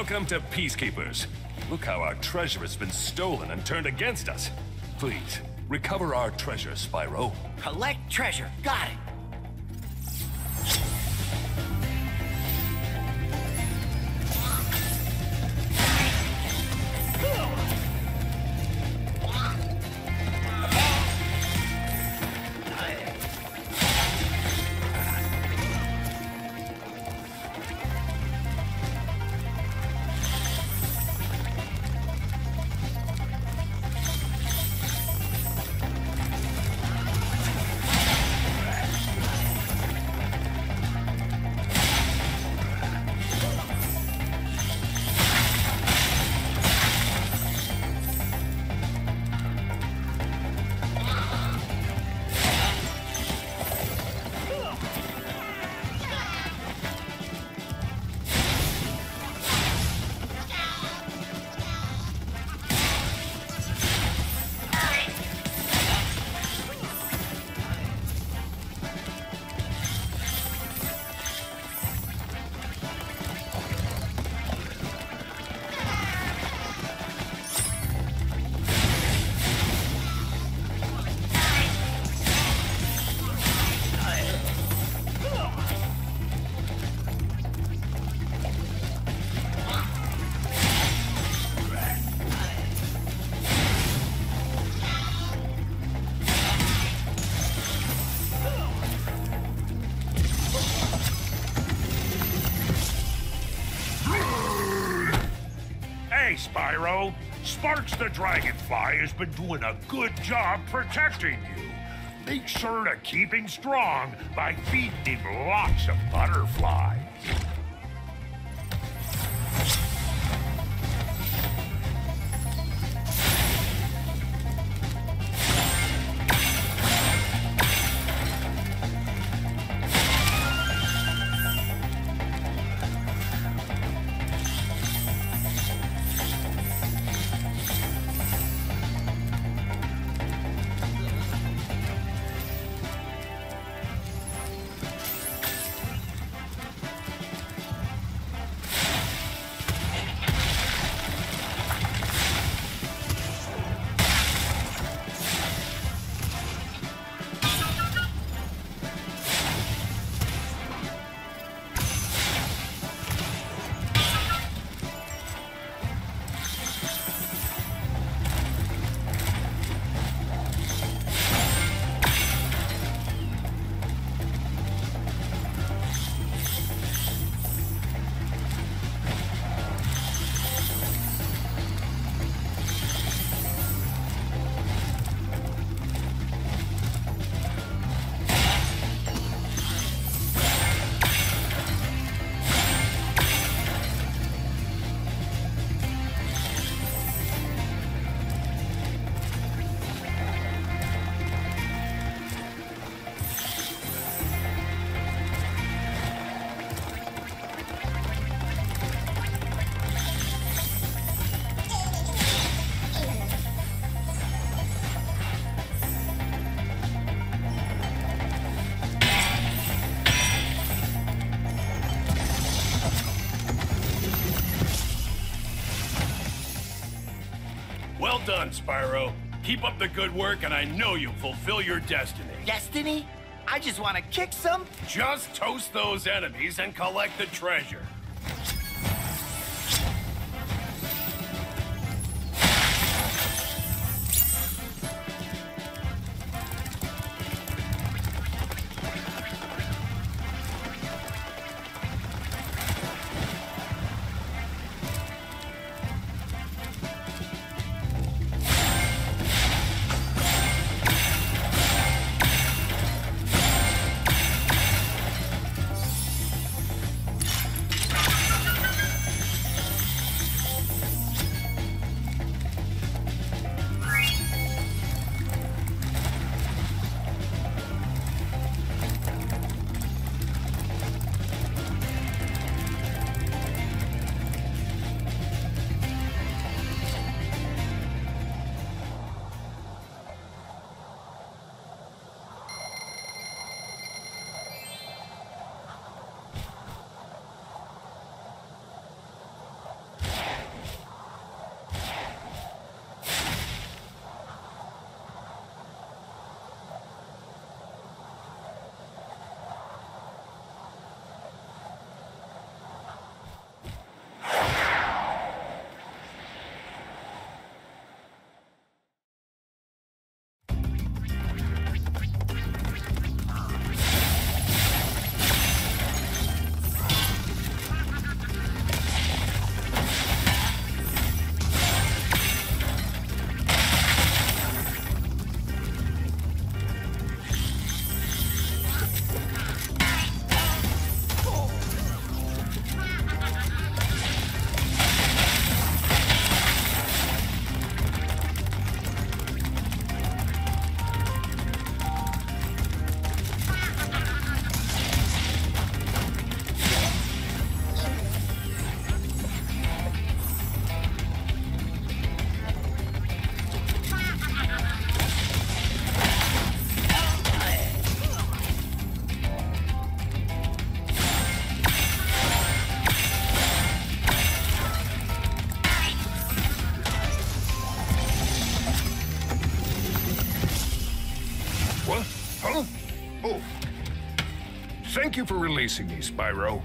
Welcome to Peacekeepers. Look how our treasure has been stolen and turned against us. Please, recover our treasure, Spyro. Collect treasure. Got it. Hey, Spyro. Sparks the Dragonfly has been doing a good job protecting you. Make sure to keep him strong by feeding him lots of butterflies. Well done, Spyro. Keep up the good work, and I know you'll fulfill your destiny. Destiny? I just want to kick some. Just toast those enemies and collect the treasure. What? Huh? Oh. Thank you for releasing me, Spyro.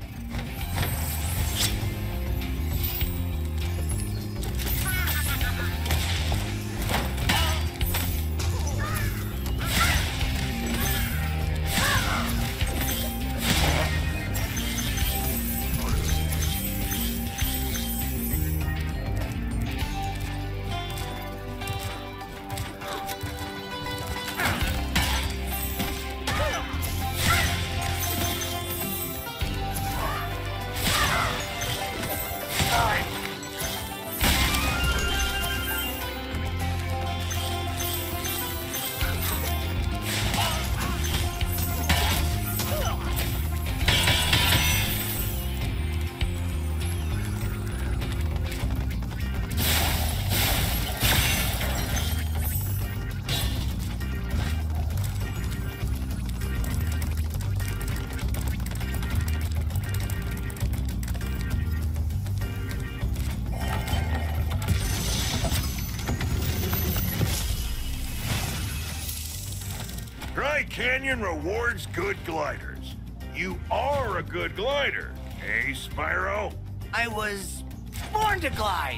Dry Canyon rewards good gliders. You are a good glider, eh, Spyro? I was born to glide.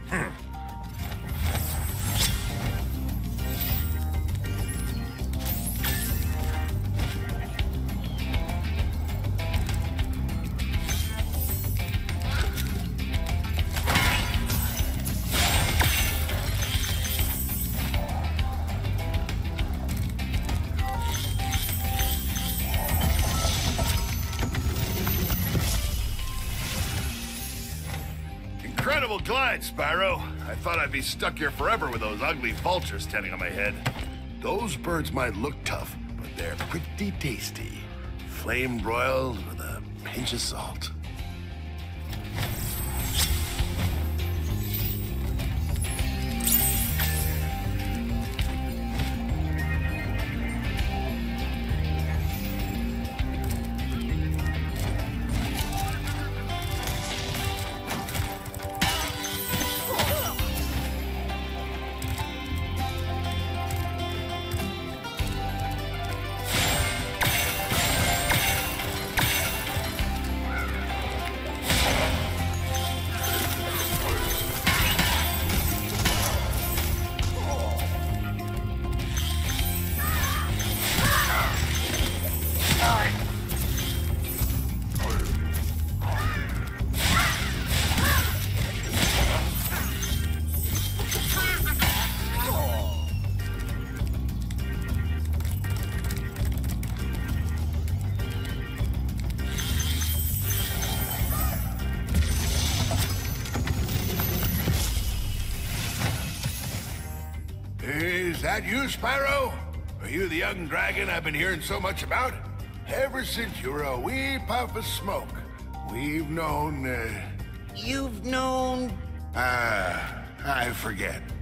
Incredible glide, Spyro. I thought I'd be stuck here forever with those ugly vultures standing on my head. Those birds might look tough, but they're pretty tasty. Flame broiled with a pinch of salt. Is that you, Spyro? Are you the young dragon I've been hearing so much about? Ever since you were a wee puff of smoke, we've known, You've known... I forget.